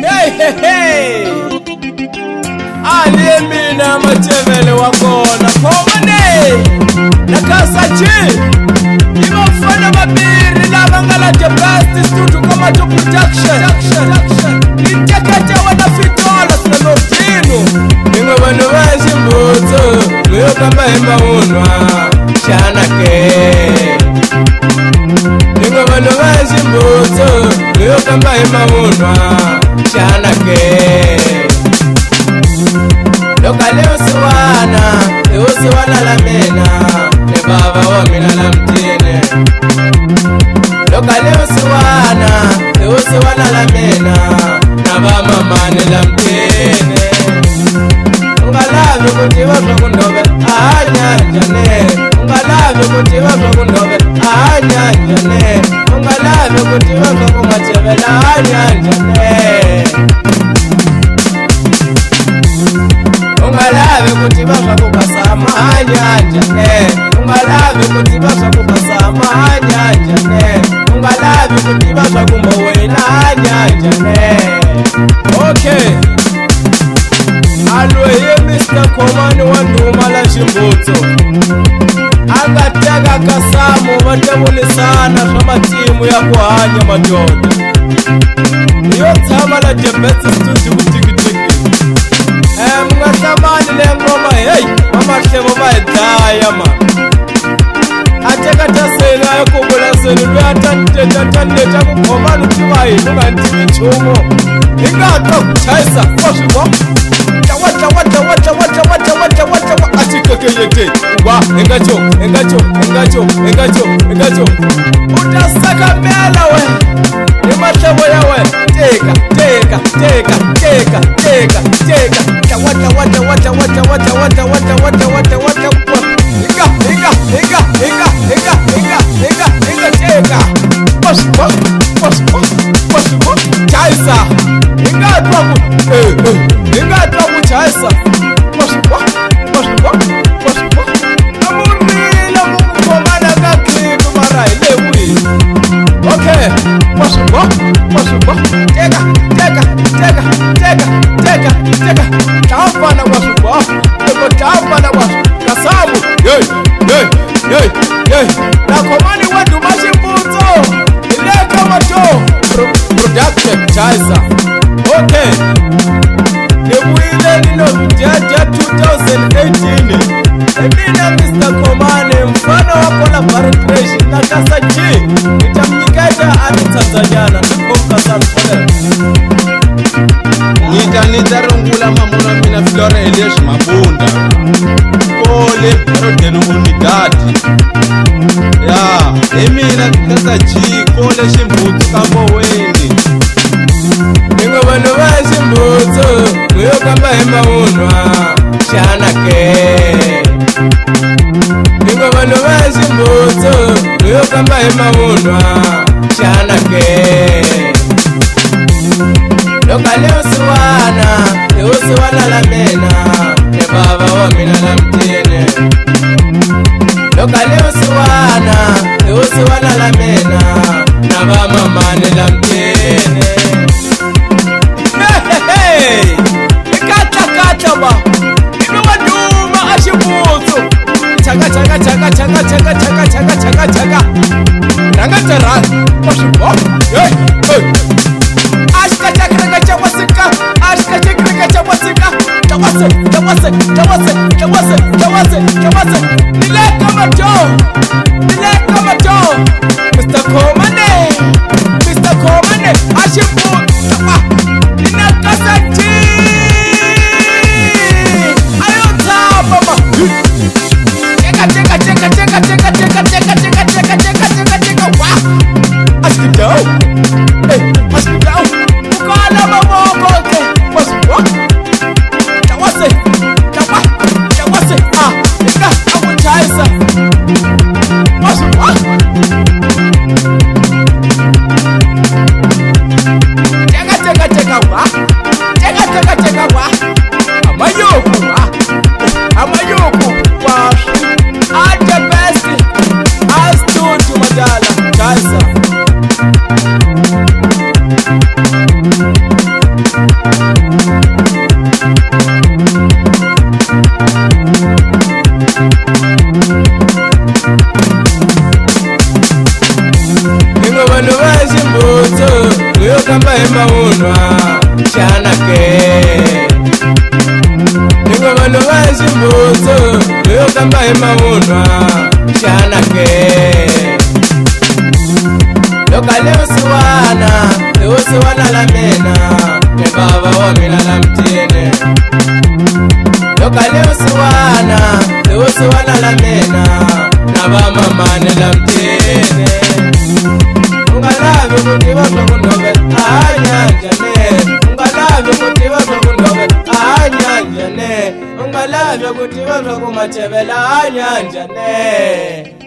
Hey Alimina matevele wakona Komane Nakasachi Imafana mabiri Lavangala Jabasti Studio kama to production Intakata wana fitola Sina notino Ingo wano wazi mbuto Luyo kamba hemba unwa Shanake Ingo wano wazi mbuto Luyo kamba hemba unwa Shanake Loka leo siwana la mena Ne baba wa mina la mtine Loka leo siwana la mena Na ba mama ne la mtine Ungalavi kutiwa kwa kundobe Anyajane Ungalavi kutiwa kwa kundobe Anyajane Ungalavi kutiwa kwa kumachevela Anyajane Ungalavi kutibasha kukasama anyanja Ungalavi kutibasha kukasama anyanja Ungalavi kutibasha kumbowena anyanja Okay Alweye Mr. Komani wanduma la Shimbuto Angatega kasamu watemulisana Shama timu ya kuhanya majoda Iyo tama la Jebesi Studio kutikitiki Mwatamani lengoma hey mama shemo baidaya ma Ateka tasela yakubula senu atante takukhomana utibayi ungantibi chumo Ingato kuchayisa kwashiwa Wata atikekeyete Wa engacho Utasaka mela we Imatebo yawe Teka Chaisa Ingatwa kuchaisa Amumila mukukomana kaklipu marai lewi Okay Wasubo Teka Tampana wasubo Eko tampana wasubo Kasamu Yey Nakomani wadu mashimbuto Ileka macho Production Chaisa Okay Nibuile nino Jaja 2018 Emina Mr. Komani mfano wako la Paratration na kasa G Nitamnyikaja ani Tanzaniana Nikomka Sanfone Nitarungula mamuna mina Flore Elias Mabunda Kole Rodeno Unidadi Ya Emina kasa G Kole Shimbuto Kambo Wendi Ingo wano wa Shimbuto Kuyo kamba hema unwa Shanake Ingo wano wa Shimbuto Kuyo kamba hema unwa Shanake Loka leo siwana la mena Ne baba wa mina la mtine Loka leo siwana la mena Na ba mama ne la mtine Hey Kata ba Ino waduma Ashimbuto Chaka Nangatara Washibo Hey Ashka chakra wasika Ashka chakra wasika Tawase Nileka majo Mr. Komane Ashimbuto Ninakasachi Ayota mama Cheka Wah Ashkidao Ukala mamoko Wasuwa Tawase Ika Awachaisa Wasuwa mamunwa shanake Ningoma nongazi mbozo Leo kamba mamunwa shanake Loka leo siwana la mena Ne baba wamina la mtine Loka leo siwana la mena Na ba mama ne la mtine Ungalabe mutiwa kwa kunobe Anyanjane Ungalabe mutiwa kwa kunobe Anyanjane Ungalabe mutiwa kwa kumatebela Anyanjane